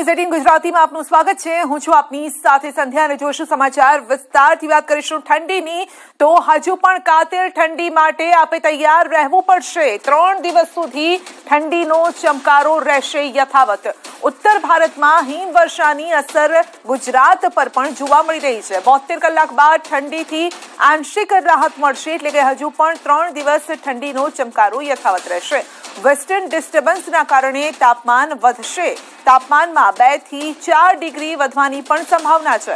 18 ગુજરાતીમાં આપનું સ્વાગત છે। હું છું આપની સાથે સંધ્યા અને જોઈશું સમાચાર વિસ્તારથી। વાત કરીશું ઠંડીની, તો હજુ પણ કાતિલ ઠંડી માટે આપે તૈયાર રહેવું પડશે। 3 દિવસ સુધી ઠંડીનો ચમકારો રહેશે યથાવત। ઉત્તર ભારતમાં હિમવર્ષાની અસર ગુજરાત પર પણ જોવા મળી રહી છે। 72 કલાક બાદ ઠંડીથી આંશિક રાહત મળશે, એટલે કે હજુ પણ 3 દિવસ ઠંડીનો ચમકારો યથાવત રહેશે। વેસ્ટર્ન ડિસ્ટર્બન્સના કારણે તાપમાન વધશે। તાપમાનમાં 2 થી 4 डिग्री વધવાની પણ સંભાવના છે।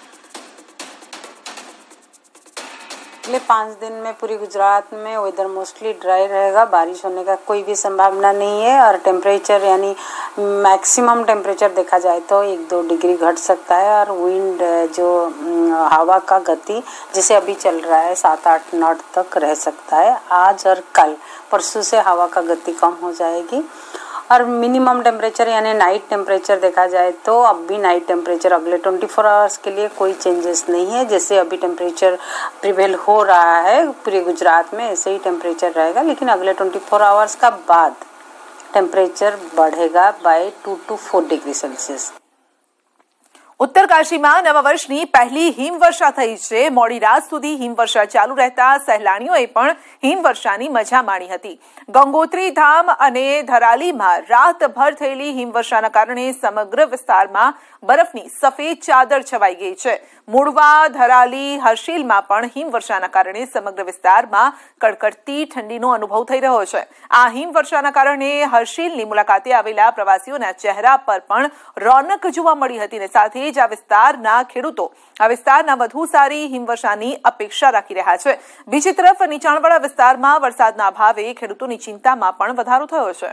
अगले 5 दिन में पूरी गुजरात में वेदर मोस्टली ड्राई रहेगा। बारिश होने का कोई भी संभावना नहीं है और टेम्परेचर यानी मैक्सिमम टेम्परेचर देखा जाए तो 1-2 डिग्री घट सकता है। और विंड जो हवा का गति जिसे अभी चल रहा है 7-8 नॉट तक रह सकता है। आज और कल परसों से हवा का गति कम हो जाएगी। और मिनिमम टेम्परेचर यानी नाइट टेम्परेचर देखा जाए तो अब भी नाइट टेम्परेचर अगले 24 आवर्स के लिए कोई चेंजेस नहीं है। जैसे अभी टेम्परेचर प्रिवेल हो रहा है पूरे गुजरात में, ऐसे ही टेम्परेचर रहेगा। लेकिन अगले 24 आवर्स का बाद टेम्परेचर बढ़ेगा बाय 2 to 4 डिग्री सेल्सियस। उत्तरकाशीમાં નવા વર્ષની પહેલી હિમવર્ષા થઈ છે। મોડી રાત સુધી હિમવર્ષા ચાલુ રહેતા સહેલાણીઓએ પણ હિમવર્ષાની મજા માણી હતી। ગંગોત્રી ધામ અને ધરાલીમાં રાતભર થયેલી હિમવર્ષાના કારણે સમગ્ર વિસ્તારમાં બરફની સફેદ ચાદર છવાઈ ગઈ છે। મૂળવા, ધરાલી, હર્ષિલમાં પણ હિમવર્ષાના કારણે સમગ્ર વિસ્તારમાં કડકડતી ઠંડીનો અનુભવ થઈ રહ્યો છે। આ હિમવર્ષાના કારણે હર્ષિલની મુલાકાતે આવેલા પ્રવાસીઓના ચહેરા પર પણ રોનક જોવા મળી હતી અને સાથે જ આ વિસ્તારના ખેડૂતો આ વિસ્તારના વધુ સારી હિમવર્ષાની અપેક્ષા રાખી રહ્યા છે। બીજી તરફ નીચાણવાળા વિસ્તારમાં વરસાદના અભાવે ખેડૂતોની ચિંતામાં પણ વધારો થયો છે।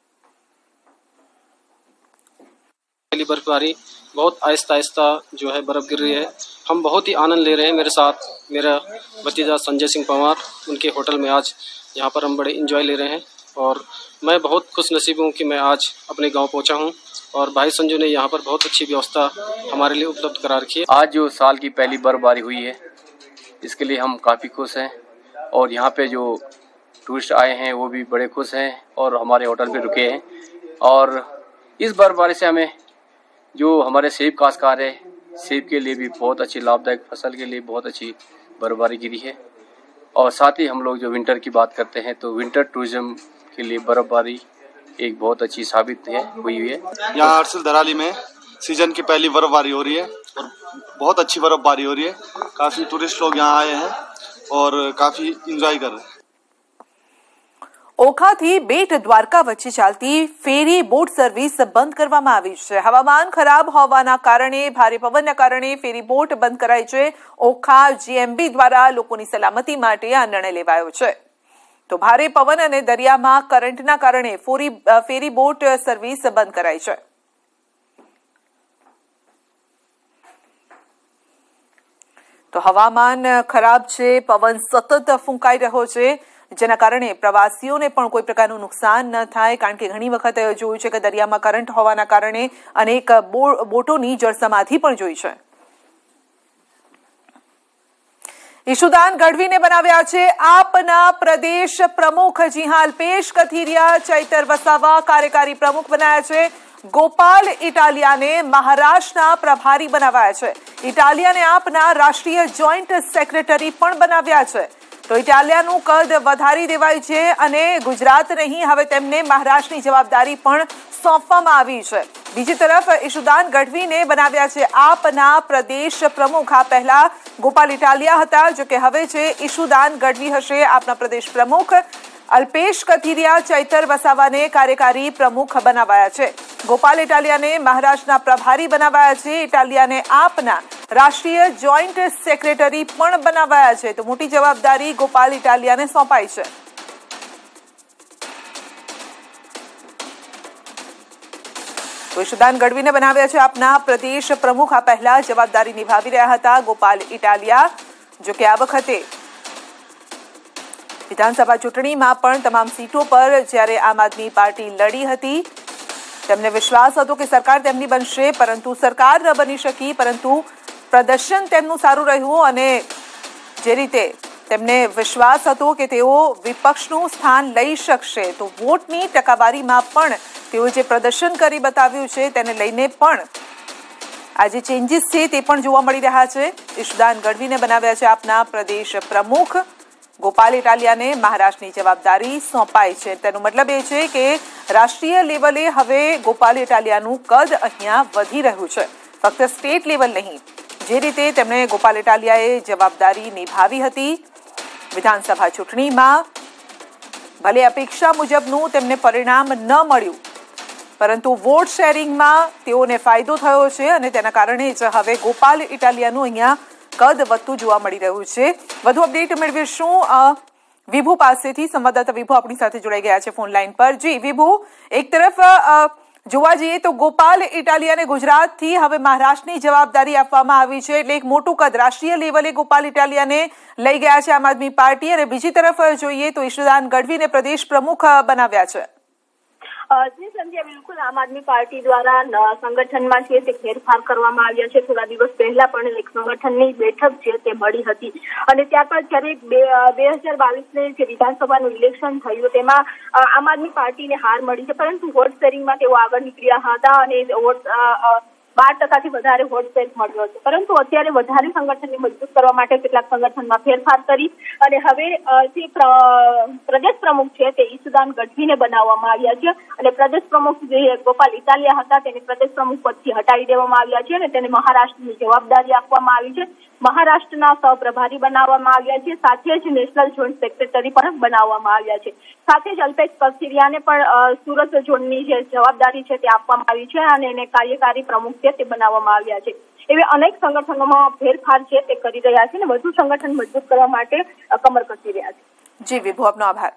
पहली बर्फबारी बहुत आहिस्ता आहिस्ता जो है बर्फ़ गिर रही है। हम बहुत ही आनंद ले रहे हैं। मेरे साथ मेरा भतीजा संजय सिंह पंवार, उनके होटल में आज यहाँ पर हम बड़े इंजॉय ले रहे हैं और मैं बहुत खुश नसीब हूँ कि मैं आज अपने गांव पहुँचा हूँ और भाई संजू ने यहाँ पर बहुत अच्छी व्यवस्था हमारे लिए उपलब्ध करा रखी है। आज जो साल की पहली बर्फबारी हुई है इसके लिए हम काफ़ी खुश हैं और यहाँ पे जो टूरिस्ट आए हैं वो भी बड़े खुश हैं और हमारे होटल पे रुके हैं। और इस बर्फबारी से हमें जो हमारे सेब काश्तकार है, सेब के लिए भी बहुत अच्छी लाभदायक, फसल के लिए बहुत अच्छी बर्फबारी गिरी है। और साथ ही हम लोग जो विंटर की बात करते हैं तो विंटर टूरिज्म के लिए बर्फबारी एक बहुत अच्छी साबित हुई है। यहाँ हर्षिल धराली में सीजन की पहली बर्फबारी हो रही है और बहुत अच्छी बर्फबारी हो रही है। काफ़ी टूरिस्ट लोग यहाँ आए हैं और काफ़ी इंजॉय कर रहे हैं। ઓખાથી બેટ દ્વારકા વચ્ચે ચાલતી ફેરી બોટ સર્વિસ બંધ કરવામાં આવી છે। હવામાન ખરાબ હોવાના કારણે ભારે પવનના કારણે ફેરી બોટ બંધ કરાઈ છે। ઓખા જીએમબી દ્વારા લોકોની સલામતી માટે આ નિર્ણય લેવાયો છે। તો ભારે પવન અને દરિયામાં કરંટના કારણે ફેરી બોટ સર્વિસ બંધ કરાઈ છે। તો હવામાન ખરાબ છે, પવન સતત ફૂંકાઈ રહ્યો છે, જેના કારણે પ્રવાસીઓને પણ કોઈ પ્રકારનું નુકસાન ન થાય। કારણ કે ઘણી વખત જોયું છે કે દરિયામાં કરંટ હોવાના કારણે અનેક બોટોની જળસમાધિ પણ જોઈ છે। ઈશુદાન ગઢવીને બનાવ્યા છે આપના પ્રદેશ પ્રમુખ। જી હા, અલ્પેશ કથિરિયા ચૈતર વસાવા કાર્યકારી પ્રમુખ બનાયા છે। ગોપાલ ઇટાલિયાને મહારાષ્ટ્રના પ્રભારી બનાવાયા છે। ઇટાલિયાને આપના રાષ્ટ્રીય જોઈન્ટ સેક્રેટરી પણ બનાવ્યા છે। તો ઇટાલિયાનું કદ વધારી દેવાયું છે અને ગુજરાત નહીં, હવે તેમને મહારાષ્ટ્રની જવાબદારી પણ સોંપવામાં આવી છે। બીજી તરફ ઈશુદાન ગઢવીને બનાવ્યા છે આપના પ્રદેશ પ્રમુખ। આ પહેલા ગોપાલ ઇટાલિયા હતા, જો કે હવે છે ઈશુદાન ગઢવી હશે આપના પ્રદેશ પ્રમુખ। અલ્પેશ કથિરિયા ચૈતર વસાવાને કાર્યકારી પ્રમુખ બનાવાયા છે। ગોપાલ ઇટાલિયાને મહારાષ્ટ્રના પ્રભારી બનાવાયા છે। ઇટાલિયાને આપના રાષ્ટ્રીય જોઈન્ટ સેક્રેટરી પણ બનાવાયા છે। તો મોટી જવાબદારી ગોપાલ ઇટાલિયાને સોંપાઈ છે। તો ઈશુદાન ગઢવીને બનાવ્યા છે આપના પ્રદેશ પ્રમુખ। આ પહેલા જવાબદારી નિભાવી રહ્યા હતા ગોપાલ ઇટાલિયા, જો કે આ વખતે વિધાનસભા ચૂંટણીમાં પણ તમામ સીટો પર જ્યારે આમ આદમી પાર્ટી લડી હતી, તેમને વિશ્વાસ હતો કે સરકાર તેમની બનશે, પરંતુ સરકાર ન બની શકી, પરંતુ પ્રદર્શન તેમનું સારું રહ્યું અને જે રીતે તેમને વિશ્વાસ હતો કે તેઓ વિપક્ષનું સ્થાન લઈ શકશે, તો વોટની ટકાવારીમાં પણ તેઓએ જે પ્રદર્શન કરી બતાવ્યું છે તેને લઈને પણ આ જે ચેન્જીસ છે તે પણ જોવા મળી રહ્યા છે. ઈશુદાન ગઢવીને બનાવ્યા છે આપના પ્રદેશ પ્રમુખ. ગોપાલ ઇટાલિયાને મહારાષ્ટ્રની જવાબદારી સોંપાઈ છે. તેનો મતલબ એ છે કે રાષ્ટ્રીય લેવલે હવે ગોપાલ ઇટાલિયાનું કદ અહીંયા વધી રહ્યું છે, ફક્ત સ્ટેટ લેવલ નહીં. જે રીતે તેમણે ગોપાલ ઇટાલિયાએ જવાબદારી નિભાવી હતી વિધાનસભા ચૂંટણીમાં, ભલે અપેક્ષા મુજબનું તેમને પરિણામ ન મળ્યું, પરંતુ વોટ શેરિંગમાં તેઓને ફાયદો થયો છે અને તેના કારણે જ હવે ગોપાલ ઇટાલિયાનું અહીંયા કદ વધતું જોવા મળી રહ્યું છે. વધુ અપડેટ મેળવીશું વિભુ પાસેથી. સંવાદદાતા વિભુ આપણી સાથે જોડાઈ ગયા છે ફોન લાઈન પર. જી વિભુ, એક તરફ જોવા જઈએ તો ગોપાલ ઇટાલિયાને ગુજરાતથી હવે મહારાષ્ટ્રની જવાબદારી આપવામાં આવી છે, એટલે એક મોટું કદ રાષ્ટ્રીય લેવલે ગોપાલ ઇટાલિયાને લઈ ગયા છે આમ આદમી પાર્ટી. અને બીજી તરફ જોઈએ તો ઈશુદાન ગઢવીને પ્રદેશ પ્રમુખ બનાવ્યા છે. જી સંધ્યા, બિલકુલ આમ આદમી પાર્ટી દ્વારા સંગઠનમાં છે તે ફેરફાર કરવામાં આવ્યા છે. થોડા દિવસ પહેલા પણ એક સંગઠનની બેઠક છે તે મળી હતી અને ત્યારબાદ જ્યારે 2022 જે વિધાનસભાનું ઇલેક્શન થયું તેમાં આમ આદમી પાર્ટીને હાર મળી છે, પરંતુ વોટ શેરિંગમાં તેઓ આગળ નીકળ્યા હતા અને વોટ 12% વધારે વોટ શેર મળ્યો હતો. પરંતુ અત્યારે વધારે સંગઠનને મજબૂત કરવા માટે કેટલાક સંગઠનમાં ફેરફાર કરી અને હવે જે પ્રદેશ પ્રમુખ છે તે ઈશુદાન ગઢવીને બનાવવામાં આવ્યા છે અને પ્રદેશ પ્રમુખ જે ગોપાલ ઇટાલિયા હતા તેને પ્રદેશ પ્રમુખ પદથી હટાવી દેવામાં આવ્યા છે અને તેને મહારાષ્ટ્રની જવાબદારી આપવામાં આવી છે. મહારાષ્ટ્રના સહપ્રભારી બનાવવામાં આવ્યા છે, સાથે જ નેશનલ જોઈન્ટ સેક્રેટરી પણ બનાવવામાં આવ્યા છે. સાથે જ અલ્પેશ કથિરિયાને પણ સુરત ઝોનની જે જવાબદારી છે તે આપવામાં આવી છે અને એને કાર્યકારી પ્રમુખ છે તે બનાવવામાં આવ્યા છે. એવી અનેક સંગઠનોમાં ફેરફાર છે તે કરી રહ્યા છે અને વધુ સંગઠન મજબૂત કરવા માટે કમર કસી રહ્યા છે. જી વિભુ, આપનો આભાર.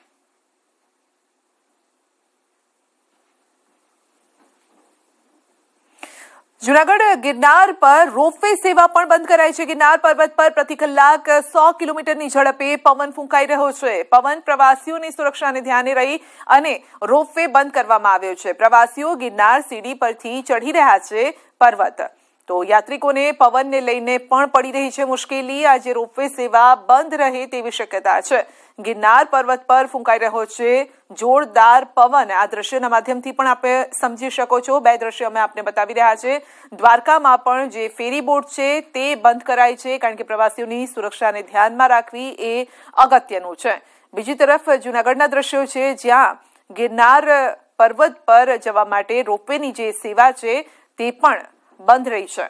જૂનાગઢ ગિરનાર પર રોપવે સેવા પણ બંધ કરાઈ છે. ગિરનાર પર્વત પર પ્રતિ કલાક 100 કિલોમીટરની ઝડપે પવન ફૂંકાઈ રહ્યો છે. પવન પ્રવાસીઓની સુરક્ષાને ધ્યાને રહી અને રોપવે બંધ કરવામાં આવ્યો છે. પ્રવાસીઓ ગિરનાર સીડી પરથી ચઢી રહ્યા છે પર્વત, તો યાત્રિકોને પવનને લઈને પણ પડી રહી છે મુશ્કેલી. આજે રોપવે સેવા બંધ રહે તેવી શક્યતા છે. ગિરનાર પર્વત પર ફૂંકાઈ રહ્યો છે જોરદાર પવન. આ દ્રશ્યના માધ્યમથી પણ આપણે સમજી શકો છો. બે દ્રશ્યો અમે આપને બતાવી રહ્યા છે. દ્વારકામાં પણ જે ફેરી બોટ છે તે બંધ કરાઈ છે, કારણ કે પ્રવાસીઓની સુરક્ષાને ધ્યાનમાં રાખવી એ અગત્યનું છે. બીજી તરફ જૂનાગઢના દ્રશ્યો છે જ્યાં ગિરનાર પર્વત પર જવા માટે રોપવેની જે સેવા છે તે પણ બંધ રહી છે.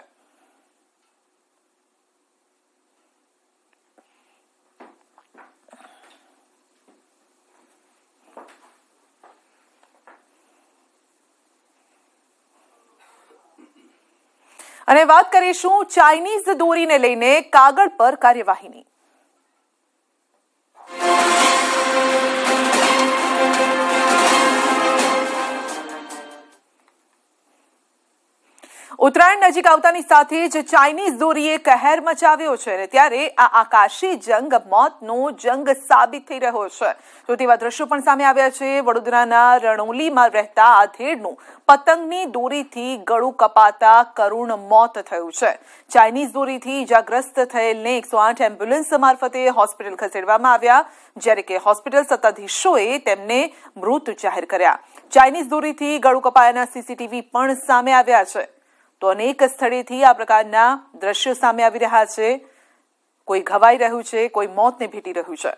અને વાત કરીશું ચાઇનીઝ દોરીને લઈને કાગળ પર કાર્યવાહીની. ઉત્તરાયણ નજીક આવતાની સાથે જ ચાઇનીઝ દોરીએ કહેર મચાવ્યો છે અને ત્યારે આ આકાશી જંગ મોતનો જંગ સાબિત થઈ રહ્યો છે. તો તેવા દ્રશ્યો પણ સામે આવ્યા છે. વડોદરાના રણોલીમાં રહેતા આધેડનું પતંગની દોરીથી ગળું કપાતા કરુણ મોત થયું છે. ચાઇનીઝ દોરીથી ઇજાગ્રસ્ત થયેલને 108 એમ્બ્યુલન્સ મારફતે હોસ્પિટલ ખસેડવામાં આવ્યા, જ્યારે કે હોસ્પિટલ સત્તાધીશોએ તેમને મૃત જાહેર કર્યા. ચાઇનીઝ દોરીથી ગળું કપાયાના સીસીટીવી પણ સામે આવ્યા છે. તો અનેક સ્થળેથી આ પ્રકારના દ્રશ્યો સામે આવી રહ્યા છે. કોઈ ઘવાઈ રહ્યું છે, કોઈ મોતને ભેટી રહ્યું છે.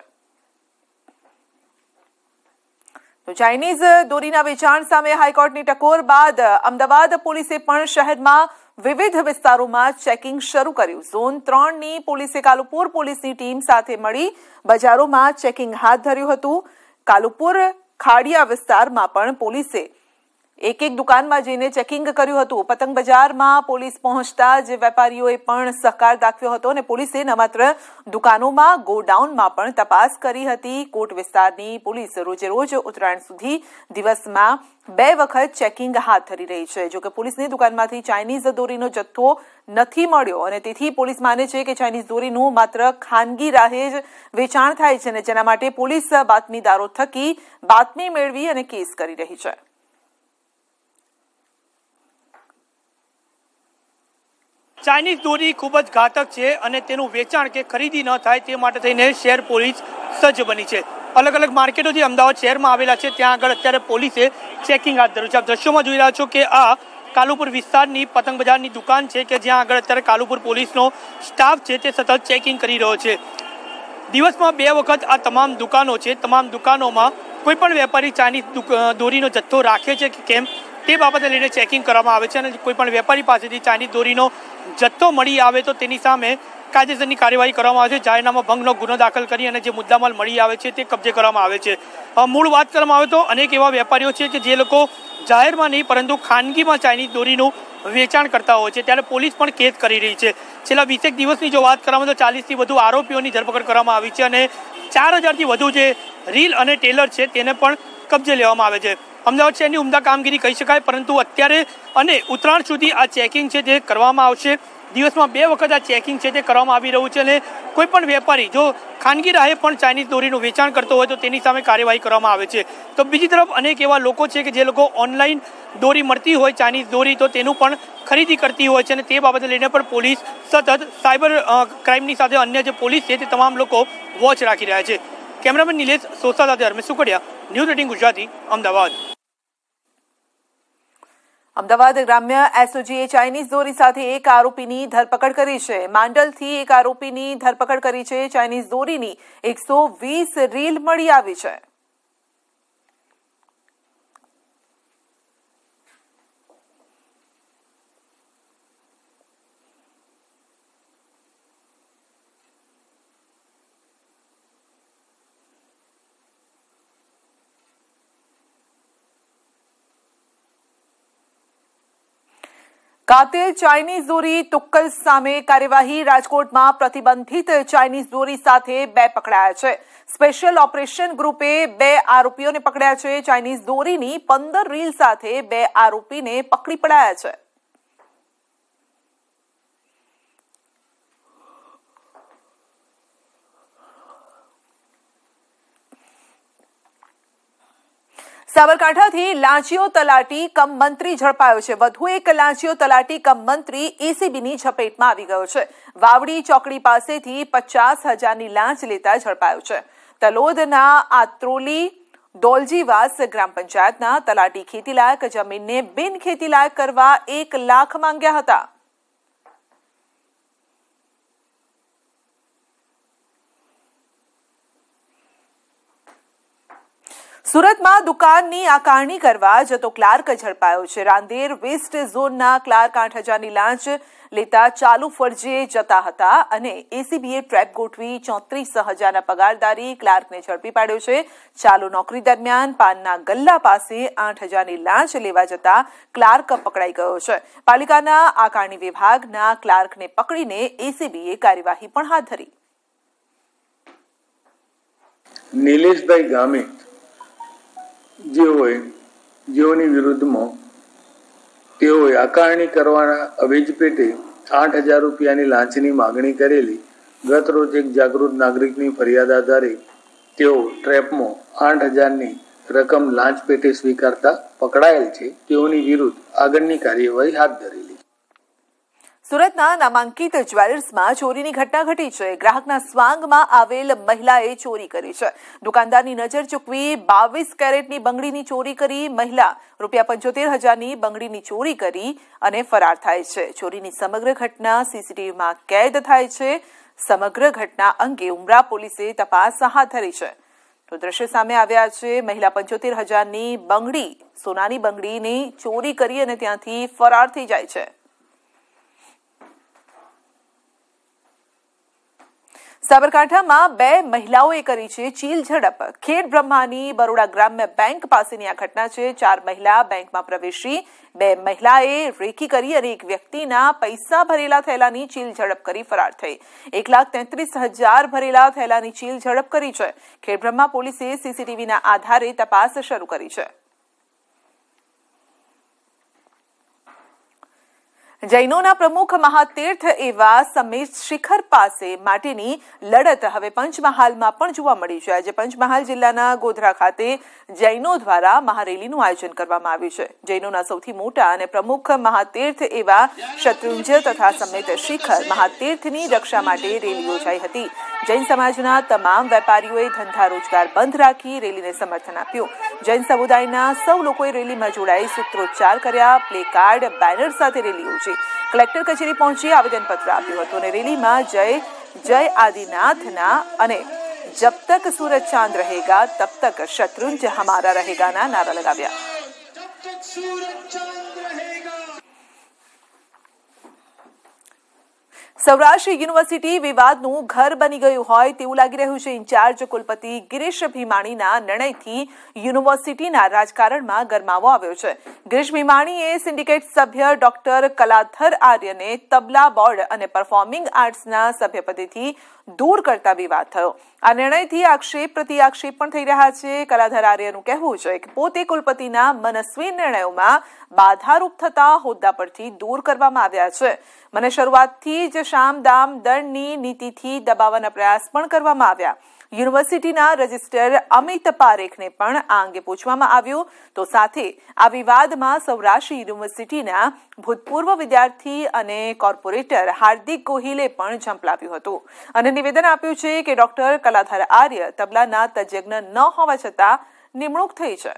તો ચાઇનીઝ દોરીના વેચાણ સામે હાઈકોર્ટની ટકોર બાદ અમદાવાદ પોલીસે પણ શહેરમાં વિવિધ વિસ્તારોમાં ચેકિંગ શરૂ કર્યું. ઝોન 3ની પોલીસે કાલુપુર પોલીસની ટીમ સાથે મળી બજારોમાં ચેકિંગ હાથ ધર્યું હતું. કાલુપુર ખાડિયા વિસ્તારમાં પણ પોલીસે એક દુકાનમાં જઈને ચેકિંગ કર્યું હતું. પતંગ બજારમાં પોલીસ પહોંચતા જ વેપારીઓએ પણ સહકાર દાખવ્યો હતો અને પોલીસે ન માત્ર દુકાનોમાં, ગોડાઉનમાં પણ તપાસ કરી હતી. કોટ વિસ્તારની પોલીસ રોજે રોજ ઉત્તરાયણ સુધી દિવસમાં 2 વખત ચેકિંગ હાથ ધરી રહી છે. જોકે પોલીસની દુકાનમાંથી ચાઇનીઝ દોરીનો જથ્થો નથી મળ્યો અને તેથી પોલીસ માને છે કે ચાઇનીઝ દોરીનું માત્ર ખાનગી રાહે જ વેચાણ થાય છે અને જેના માટે પોલીસ બાતમીદારો થકી બાતમી મેળવી અને કેસ કરી રહી છે. ચાઇનીઝ દોરી ખૂબ જ ઘાતક છે અને તેનું વેચાણ કે ખરીદી ન થાય તે માટે થઈને શહેર પોલીસ સજ્જ બની છે. अलग अलग मार्केटों જે અમદાવાદ શહેરમાં આવેલા છે ત્યાં આગળ અત્યારે પોલીસે ચેકિંગ હાથ ધર્યું છે। આપ દ્રશ્યોમાં જોઈ રહ્યા છો કે આ કાલુપુર વિસ્તારની પતંગ બજારની દુકાન છે કે જ્યાં આગળ અત્યારે કાલુપુર પોલીસનો સ્ટાફ છે તે સતત ચેકિંગ કરી રહ્યો છે। દિવસમાં 2 વખત આ તમામ દુકાનો છે, તમામ દુકાનોમાં કોઈ પણ વેપારી ચાઇનીઝ દોરીનો જથ્થો રાખે છે કે કેમ તે બાબતે લઈને ચેકિંગ કરવામાં આવે છે અને કોઈ પણ વેપારી પાસેથી ચાઇનીઝ દોરીનો જથ્થો મળી આવે તો તેની સામે કાયદેસરની કાર્યવાહી કરવામાં આવે છે। જાહેરનામા ભંગનો ગુનો દાખલ કરી અને જે મુદ્દામાલ મળી આવે છે તે કબજે કરવામાં આવે છે। મૂળ વાત કરવામાં આવે તો અનેક એવા વેપારીઓ છે કે જે લોકો જાહેરમાં નહીં પરંતુ ખાનગીમાં ચાઇનીઝ દોરીનું વેચાણ કરતા હોય છે, ત્યારે પોલીસ પણ કેસ કરી રહી છે। છેલ્લા 20 દિવસની જો વાત કરવામાં તો 40થી વધુ આરોપીઓની ધરપકડ કરવામાં આવી છે અને 4000થી વધુ જે રીલ અને ટેલર છે તેને પણ કબજે લેવામાં આવે છે। અમદાવાદ શહેરની ઉમદા કામગીરી કહી શકાય, પરંતુ અત્યારે અને ઉત્તરાયણ સુધી આ ચેકિંગ છે તે કરવામાં આવશે। દિવસમાં 2 વખત આ ચેકિંગ છે તે કરવામાં આવી રહ્યું છે અને કોઈ પણ વેપારી જો ખાનગી રાહે પણ ચાઇનીઝ દોરીનું વેચાણ કરતો હોય તો તેની સામે કાર્યવાહી કરવામાં આવે છે। તો બીજી તરફ અનેક એવા લોકો છે કે જે લોકો ઓનલાઈન દોરી મળતી હોય ચાઇનીઝ દોરી તો તેનું પણ ખરીદી કરતી હોય છે અને તે બાબતે લઈને પણ પોલીસ સતત સાયબર ક્રાઇમની સાથે અન્ય જે પોલીસ છે તે તમામ લોકો વોચ રાખી રહ્યા છે। કેમેરામેન નિલેશ સોસા સાથે હરમેશ સુકડિયા, ન્યૂઝ 18 ગુજરાતી, અમદાવાદ। અમદાવાદ ગ્રામ્ય એસઓજીએ ચાઇનીઝ દોરી સાથે એક આરોપીની ધરપકડ કરી છે। માંડલથી એક આરોપીની ધરપકડ કરી છે। ચાઇનીઝ દોરીની 120 રીલ મળી આવી છે। કાતિલ ચાઇનીઝ દોરી તુક્કલ સામે કાર્યવાહી। રાજકોટમાં પ્રતિબંધિત ચાઇનીઝ દોરી સાથે 2 પકડાયા છે। સ્પેશિયલ ઓપરેશન ગ્રુપે 2 આરોપીઓને પકડ્યા છે। ચાઇનીઝ દોરીની 15 રીલ સાથે 2 આરોપીને પકડી પડાયા છે। સાબરકાંઠાથી લાંચીયો તલાટી કમ મંત્રી ઝડપાયો છે। વધુ એક લાંચીયો તલાટી કમ મંત્રી એસીબીની ઝપેટમાં આવી ગયો છે। વાવડી ચોકડી પાસેથી 50,000ની લાંચ લેતા ઝડપાયો છે। તલોદના આત્રોલી દોલજીવાસ ગ્રામ પંચાયતના તલાટી ખેતીલાયક જમીનને બિન ખેતીલાયક કરવા 1 લાખ માંગ્યા હતા। સુરતમાં દુકાનની આકારણી કરવા જતો ક્લાર્ક ઝડપાયો છે। રાંદેર વેસ્ટ ઝોનના ક્લાર્ક 8,000ની લાંચ લેતા ચાલુ ફરજે જતા હતા અને એસીબીએ ટ્રેપ ગોઠવી 34,000ના પગારદારી ક્લાર્કને ઝડપી પાડ્યો છે। ચાલુ નોકરી દરમિયાન પાનના ગલ્લા પાસે 8,000ની લાંચ લેવા જતા ક્લાર્ક પકડાઈ ગયો છે। પાલિકાના આકારણી વિભાગના ક્લાર્કને પકડીને એસીબીએ કાર્યવાહી પણ હાથ ધરી। નિલેશભાઈ ગામે જેઓની વિરુદ્ધમાં તેઓએ આકારણી કરવાના અવેજ પેટે 8,000 રૂપિયાની લાંચની માગણી કરેલી ગત રોજ એક જાગૃત નાગરિકની ફરિયાદ આધારે તેઓ ટ્રેપમાં 8,000ની રકમ લાંચ પેટે સ્વીકારતા પકડાયેલ છે। તેઓની વિરુદ્ધ આગળની કાર્યવાહી હાથ ધરેલી। સુરતના નામાંકિત જ્વેલર્સમાં ચોરીની ઘટના ઘટી છે। ગ્રાહકના સ્વાંગમાં આવેલ મહિલાએ ચોરી કરી છે। દુકાનદારની નજર ચૂકવી 22 કેરેટની બંગડીની ચોરી કરી મહિલા ₹75,000ની બંગડીની ચોરી કરી અને ફરાર થાય છે। ચોરીની સમગ્ર ઘટના સીસીટીવીમાં કેદ થાય છે। સમગ્ર ઘટના અંગે ઉમરા પોલીસે તપાસ હાથ ધરી છે। તો દ્રશ્ય સામે આવ્યા છે। મહિલા 75,000ની બંગડી, સોનાની બંગડીની ચોરી કરી અને ત્યાંથી ફરાર થઈ જાય છે। સાબરકાંઠામાં 2 મહિલાઓએ કરી છે ચીલ ઝડપ। ખેડ બ્રહ્માની બરોડા ગ્રામ્ય બેંક પાસેની આ ઘટના છે। 4 મહિલા બેંકમાં પ્રવેશી 2 મહિલાએ રેકી કરી અને એક વ્યક્તિના પૈસા ભરેલા થેલાની ચીલ ઝડપ કરી ફરાર થઈ। 1,33,000 ભરેલા થેલાની ચીલ ઝડપ કરી છે। ખેડ બ્રહ્મા પોલીસે સીસીટીવીના આધારે તપાસ શરૂ કરી છે। જૈનોના પ્રમુખ મહાતીર્થ એવા સમેત શિખર પાસે માટેની લડત હવે પંચમહાલમાં પણ જોવા મળી છે। આજે પંચમહાલ જિલ્લાના ગોધરા ખાતે જૈનો દ્વારા મહારેલીનું આયોજન કરવામાં આવ્યું છે। જૈનોના સૌથી મોટા અને પ્રમુખ મહાતીર્થ એવા શત્રુંજય તથા સમેત શિખર મહાતીર્થની રક્ષા માટે રેલી યોજાઈ હતી। જૈન સમાજના તમામ વેપારીઓએ ધંધા રોજગાર બંધ રાખી રેલીને સમર્થન આપ્યું. જૈન સમુદાયના સૌ લોકોએ રેલીમાં જોડાઈ સૂત્રોચ્ચાર કર્યા, પ્લે કાર્ડ, બેનર સાથે રેલી યોજી. કલેક્ટર કચેરી પહોંચી આવેદનપત્ર આપ્યું હતું અને રેલીમાં જય જય આદિનાથના અને जब तक सूरज चांद रहेगा तब तक शत्रुंज हमारा रहेगा ना नारा लगाव्या. સૌરાષ્ટ્ર યુનિવર્સિટી વિવાદનું ઘર બની ગયું હોય તેવું લાગી રહ્યું છે. ઇન્ચાર્જ કુલપતિ ગિરીશ ભીમાણીના નિર્ણયથી યુનિવર્સિટીના રાજકારણમાં ગરમાવો આવ્યો છે. ગિરીશ ભીમાણીએ સિન્ડિકેટ સભ્ય ડોક્ટર કલાધર આર્યને તબલા બોર્ડ અને પરફોર્મિંગ આર્ટ્સના સભ્યપદેથી દૂર કરતા વિવાદ થયો. આ નિર્ણયથી આક્ષેપ પ્રતિ આક્ષેપ પણ થઈ રહ્યા છે. કલાધર આર્યનું કહેવું છે કે પોતે કુલપતિના મનસ્વી નિર્ણયોમાં બાધારૂપ થતા હોદ્દા પરથી દૂર કરવામાં આવ્યા છે. મને શરૂઆતથી જ શામ દામ દંડની નીતિથી દબાવવાના પ્રયાસ પણ કરવામાં આવ્યા. યુનિવર્સિટીના રજિસ્ટ્રાર અમિત પારેખને પણ આ અંગે પૂછવામાં આવ્યું તો સાથે આ વિવાદમાં સૌરાષ્ટ્ર યુનિવર્સિટીના ભૂતપૂર્વ વિદ્યાર્થી અને કોર્પોરેટર હાર્દિક ગોહિલે પણ ઝંપલાવ્યું હતું અને નિવેદન આપ્યું છે કે ડોક્ટર કલાધર આર્ય તબલાના તજજ્ઞ ન હોવા છતાં નિમણૂક થઈ છે.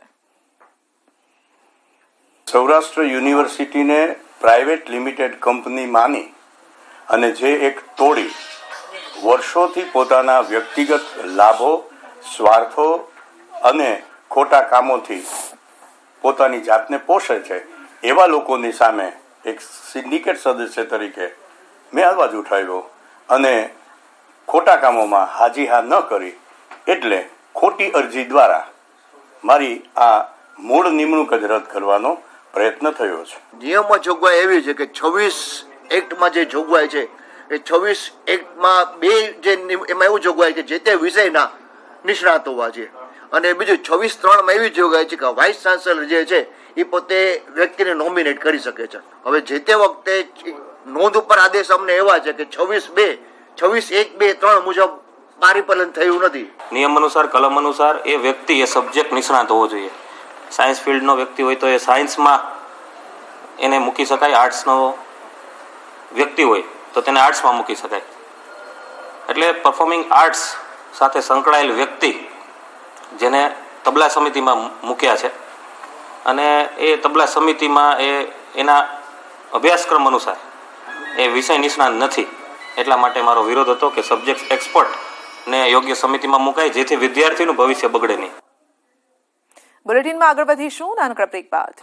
સૌરાષ્ટ્ર યુનિવર્સિટીને પ્રાઇવેટ લિમિટેડ કંપની માની અને જે એક તોડી વર્ષોથી પોતાના વ્યક્તિગત લાભો, સ્વાર્થો અને ખોટા કામોથી પોતાની જાતને પોષે છે એવા લોકોની સામે એક સિન્ડિકેટ સદસ્ય તરીકે મેં અવાજ ઉઠાવ્યો અને ખોટા કામોમાં હાજી હા ન કરી એટલે ખોટી અરજી દ્વારા મારી આ મૂળ નિમણૂક જ રદ કરવાનો પ્રયત્ન થયો છે. નિયમમાં જોગવાઈ એવી છે કે 26 એક્ટમાં જે જોગવાઈ છે એ 26 એક્ટમાં એમાં એવું જોગવાઈ કે જે તે વિષયના નિષ્ણાત હોવા જોઈએ અને બીજું 26(3) એવી જોગવાઈ છે કે વાઇસ ચાન્સેલર જે છે એ પોતે વ્યક્તિને નોમિનેટ કરી શકે છે. હવે જે તે વખતે નોંધ ઉપર આદેશ અમને એવા છે કે 26(2), 26(1), 2, 3 મુજબ પારિપાલન થયું નથી. નિયમ અનુસાર, કલમ અનુસાર એ વ્યક્તિ એ સબ્જેક્ટ નિષ્ણાત હોવો જોઈએ. સાયન્સ ફિલ્ડનો વ્યક્તિ હોય તો એ સાયન્સમાં એને મૂકી શકાય, આર્ટ્સનો વ્યક્તિ હોય તો તેને આર્ટ્સમાં મૂકી શકાય. એટલે પરફોર્મિંગ આર્ટ્સ સાથે સંકળાયેલ વ્યક્તિ જેને તબલા સમિતિમાં મૂક્યા છે અને એ તબલા સમિતિમાં એના અભ્યાસક્રમ અનુસાર એ વિષય નિષ્ણાત નથી. એટલા માટે મારો વિરોધ હતો કે સબ્જેક્ટ એક્સપર્ટને યોગ્ય સમિતિમાં મુકાય જેથી વિદ્યાર્થીનું ભવિષ્ય બગડે નહીં. બુલેટિનમાં આગળ વધીશું નાનકડા બ્રેક બાદ.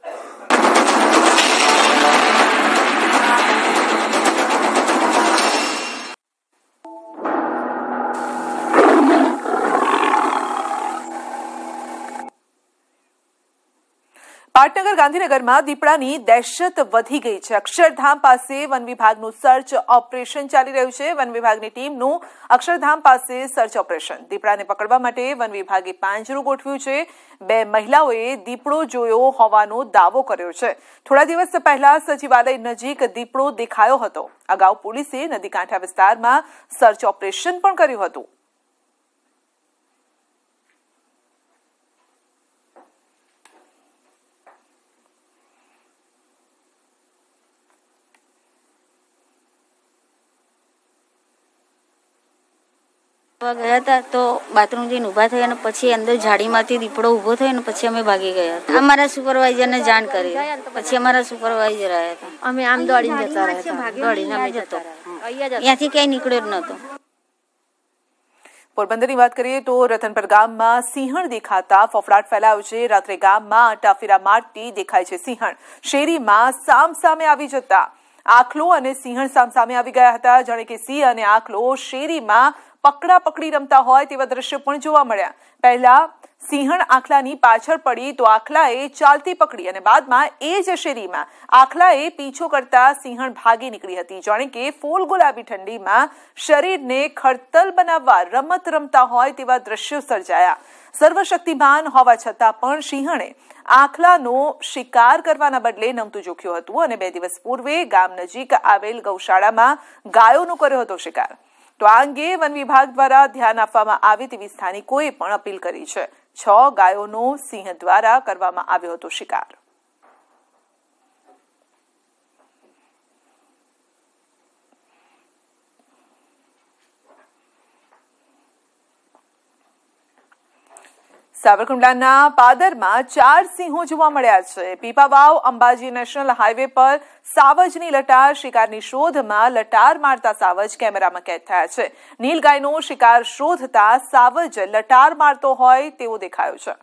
પાટનગર ગાંધીનગરમાં દીપડાની દહેશત વધી ગઈ છે. અક્ષરધામ પાસે વન વિભાગનું સર્ચ ઓપરેશન ચાલી રહ્યું છે. વન વિભાગની ટીમનું અક્ષરધામ પાસે સર્ચ ઓપરેશન. દીપડાને પકડવા માટે વન વિભાગે પાંજરું ગોઠવ્યું છે. 2 મહિલાઓએ દીપડો જોયો હોવાનો દાવો કર્યો છે. થોડા દિવસ પહેલા સચિવાલય નજીક દીપડો દેખાયો હતો. અગાઉ પોલીસે નદીકાંઠા વિસ્તારમાં સર્ચ ઓપરેશન પણ કર્યું હતું. ગયા હતા તો બાથરૂમ જઈને ઊભા થયા અને પછી અંદર ઝાડીમાંથી દીપડો ઊભો થયો અને પછી અમે ભાગી ગયા. અમારા સુપરવાઇઝરને જાણ કરી, પછી અમારા સુપરવાઇઝર આવ્યા હતા. અમે આમ દોડીને જતા રહ્યા, દોડીને અમે જતો ત્યાંથી ક્યાંય નીકળ્યો જ નહોતો. પોરબંદરની વાત કરીએ તો રતનપર ગામમાં સિંહણ દેખાતા ફફડાટ ફેલાયો છે. રાત્રે ગામમાં આટાફેરા મારતી દેખાય છે સિંહણ. શેરીમાં સામે આવી જતા આખલો અને સિંહણ સામે આવી ગયા હતા. જાણે કે સિંહ અને આખલો શેરીમાં પકડા પકડી રમતા હોય તેવા દ્રશ્યો પણ જોવા મળ્યા. પહેલા સિંહણ આખલાની પાછળ પડી તો આખલાએ ચાલતી પકડી અને બાદમાં એ જ શેરીમાં આખલાએ પીછો કરતા સિંહણ ભાગી નીકળી હતી. જાણે કે ફૂલ ગુલાબી ઠંડીમાં શરીરને ખડતલ બનાવવા રમત રમતા હોય તેવા દ્રશ્યો સર્જાયા. સર્વશક્તિમાન હોવા છતાં પણ સિંહણે આખલાનો શિકાર કરવાના બદલે નમતું જોખ્યું હતું અને 2 દિવસ પૂર્વે ગામ નજીક આવેલ ગૌશાળામાં ગાયોનો કર્યો હતો શિકાર. તો આ અંગે વન વિભાગ દ્વારા ધ્યાન આપવામાં આવે તેવી સ્થાનિકોએ પણ અપીલ કરી છે. 6 ગાયોનો સિંહ દ્વારા કરવામાં આવ્યો હતો શિકાર. સાબરકાંઠાના પાદરમાં 4 સિંહો જોવા મળ્યા છે. પીપાવાવ અંબાજી નેશનલ હાઈવે પર સાવજની લટાર શિકારની શોધમાં લટાર મારતા સાવજ કેમેરામાં કેદ થયા છે. નીલગાયનો શિકાર શોધતા સાવજ લટાર મારતો હોય તેવો દેખાયો છે.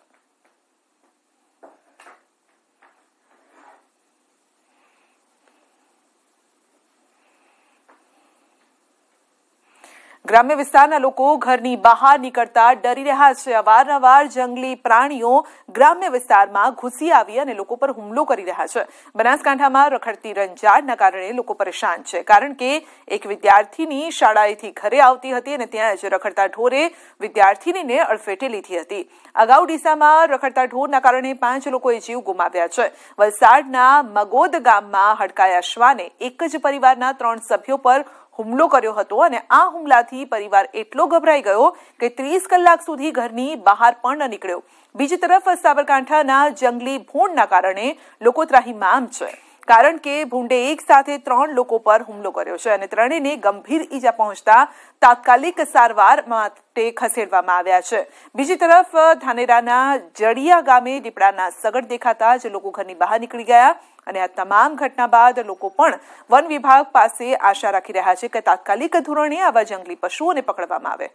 ગ્રામ્ય વિસ્તારના લોકો ઘરની બહાર નીકળતા ડરી રહ્યા છે. અવારનવાર જંગલી પ્રાણીઓ ગ્રામ્ય વિસ્તારમાં ઘૂસી આવી અને લોકો પર હુમલો કરી રહ્યા છે. બનાસકાંઠામાં રખડતી રંજાડના કારણે લોકો પરેશાન છે, કારણ કે એક વિદ્યાર્થીની શાળાએથી ઘરે આવતી હતી અને ત્યાં જ રખડતા ઢોરે વિદ્યાર્થીનીને અડફેટે લીધી હતી. અગાઉ ડીસામાં રખડતા ઢોરના કારણે 5 લોકોએ જીવ ગુમાવ્યા છે. વલસાડના મગોદ ગામમાં હડકાયા શ્વાને એક જ પરિવારના 3 સભ્યો પર હુમલો કર્યો હતો અને આ હુમલાથી પરિવાર એટલો ગભરાઈ ગયો કે 30 કલાક સુધી ઘરની બહાર પણ ન નીકળ્યો. બીજી તરફ સાબરકાંઠાના જંગલી ભૂંડના કારણે લોકો ત્રાહિમામ છે, કારણ કે ભૂંડે એક સાથે 3 લોકો પર હુમલો કર્યો છે અને ત્રણેયને ગંભીર ઈજા પહોંચતા તાત્કાલિક સારવાર માટે ખસેડવામાં આવ્યા છે. બીજી તરફ ધાનેરાના જડિયા ગામે દીપડાના સગડ દેખાતા જ લોકો ઘરની બહાર નીકળી ગયા અને આ તમામ ઘટના બાદ લોકો પણ વન વિભાગ પાસે આશા રાખી રહ્યા છે કે તાત્કાલિક ધોરણે આવા જંગલી પશુઓને પકડવામાં આવે.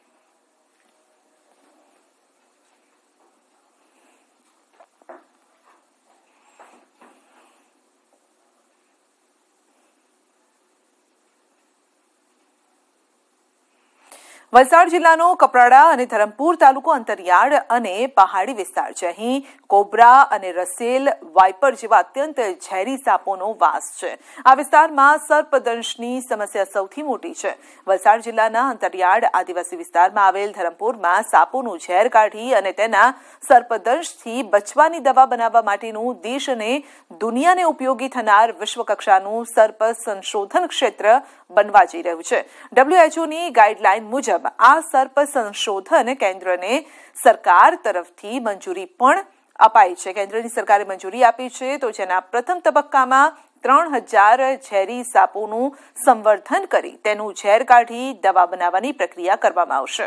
વલસાડ જિલ્લાનો કપરાડા અને ધરમપુર તાલુકો અંતરિયાળ અને પહાડી વિસ્તાર છે. અહીં કોબરા અને રસેલ, વાઇપર જેવા અત્યંત ઝેરી સાપોનો વાસ છે. આ વિસ્તારમાં સર્પદંશની સમસ્યા સૌથી મોટી છે. વલસાડ જિલ્લાના અંતરિયાળ આદિવાસી વિસ્તારમાં આવેલ ધરમપુરમાં સાપોનું ઝેર કાઢી અને તેના સર્પદંશથી બચવાની દવા બનાવવા માટેનું દેશ અને દુનિયાને ઉપયોગી થનાર વિશ્વકક્ષાનું સર્પ સંશોધન ક્ષેત્ર બનવા જઈ રહ્યું છે. WHOની ગાઈડલાઈન મુજબ આ સર્પ સંશોધન કેન્દ્રને સરકાર તરફથી મંજૂરી પણ અપાઈ છે. કેન્દ્રની સરકારે મંજૂરી આપી છે, તો જેના પ્રથમ તબક્કામાં 3000 ઝેરી સાપોનું સંવર્ધન કરી તેનું ઝેર કાઢી દવા બનાવવાની પ્રક્રિયા કરવામાં આવશે.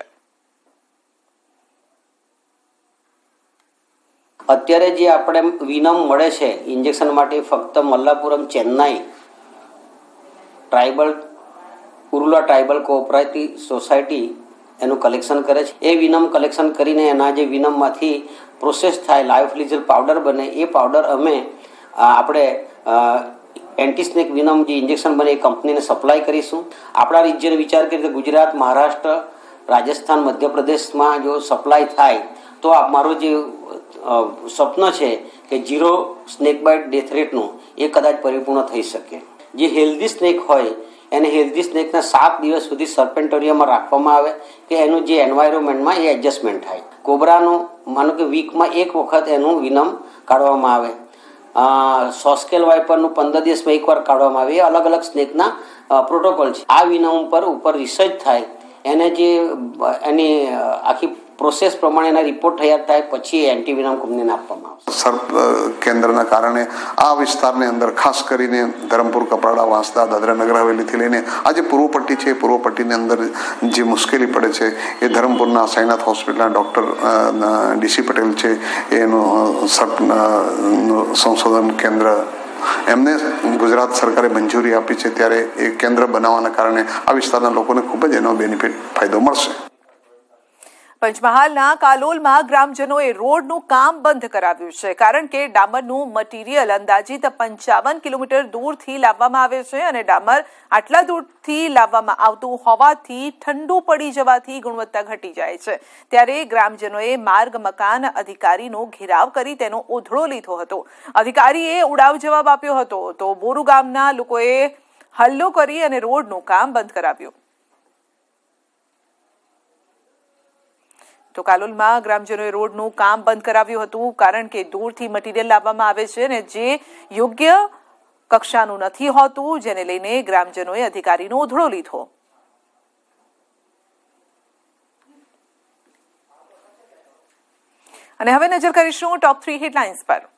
અત્યારે જે આપણે વિનમ મળે છે ઇન્જેક્શન માટે, ફક્ત Mallapuram Chennai tribal Irula tribal cooperative society એનું કલેક્શન કરે છે. એ વિનમ કલેક્શન કરીને એના જે વિનમમાંથી પ્રોસેસ થાય, લાયોફિલિઝલ પાવડર બને, એ પાવડર અમે આપણે એન્ટી સ્નેક વિનમ જે ઇન્જેક્શન બને એ કંપનીને સપ્લાય કરીશું. આપણા રિજ્યને વિચાર કરીએ તો ગુજરાત, મહારાષ્ટ્ર, રાજસ્થાન, મધ્યપ્રદેશમાં જો સપ્લાય થાય તો મારું જે સ્વપ્ન છે કે 0 સ્નેક બાઇટ ડેથ રેટનું એ કદાચ પરિપૂર્ણ થઈ શકે. જે હેલ્ધી સ્નેક હોય એને હેલ્ધી સ્નેકના 7 દિવસ સુધી સર્પેન્ટોરિયમમાં રાખવામાં આવે કે એનું જે એન્વાયરમેન્ટમાં એ એડજસ્ટમેન્ટ થાય. કોબરાનું માનો કે વીકમાં 1 વખત એનું વિનમ કાઢવામાં આવે. સોસ્કેલ વાઇપરનું 15 દિવસમાં 1 વાર કાઢવામાં આવે. એ અલગ અલગ સ્નેકના પ્રોટોકોલ છે. આ વિનમ ઉપર રિસર્ચ થાય, એને જે એની આખી પ્રોસેસ પ્રમાણે એના રિપોર્ટ તૈયાર થાય પછી એન્ટીવિનમ કંપનીને આપવામાં આવશે. સર્પ કેન્દ્રના કારણે આ વિસ્તારની અંદર ખાસ કરીને ધરમપુર, કપરાડા, વાંસદા, દાદરા નગર હવેલીથી લઈને આ જે પૂર્વ પટ્ટી છે, પૂર્વ પટ્ટીની અંદર જે મુશ્કેલી પડે છે એ ધરમપુરના સાઈનાથ હોસ્પિટલના ડૉક્ટર DC પટેલ છે, એનું સર્પ સંશોધન કેન્દ્ર એમને ગુજરાત સરકારે મંજૂરી આપી છે. ત્યારે એ કેન્દ્ર બનાવવાના કારણે આ વિસ્તારના લોકોને ખૂબ જ એનો બેનિફિટ, ફાયદો મળશે. પંચમહાલના કાલોલમાં ગ્રામજનોએ રોડનું કામ બંધ કરાવ્યું છે, કારણ કે ડામરનું મટીરિયલ અંદાજિત 55 કિલોમીટર દૂરથી લાવવામાં આવે છે અને ડામર આટલા દૂરથી લાવવામાં આવતું હોવાથી ઠંડુ પડી જવાથી ગુણવત્તા ઘટી જાય છે. ત્યારે ગ્રામજનોએ માર્ગ મકાન અધિકારીનો ઘેરાવ કરી તેનો ઓધળો લીધો હતો. અધિકારીએ ઉડાવ જવાબ આપ્યો હતો, તો બોરુ ગામના લોકોએ હલ્લો કરી અને રોડનું કામ બંધ કરાવ્યું. તો કાલોલમાં ગ્રામજનોએ રોડનું કામ બંધ કરાવ્યું હતું, કારણ કે દૂરથી મટીરિયલ લાવવામાં આવે છે અને જે યોગ્ય કક્ષાનું નથી હોતું, જેને લઈને ગ્રામજનોએ અધિકારીનો ઓધળો લીધો. અને હવે નજર કરીશું ટોપ 3 હેડલાઇન્સ પર.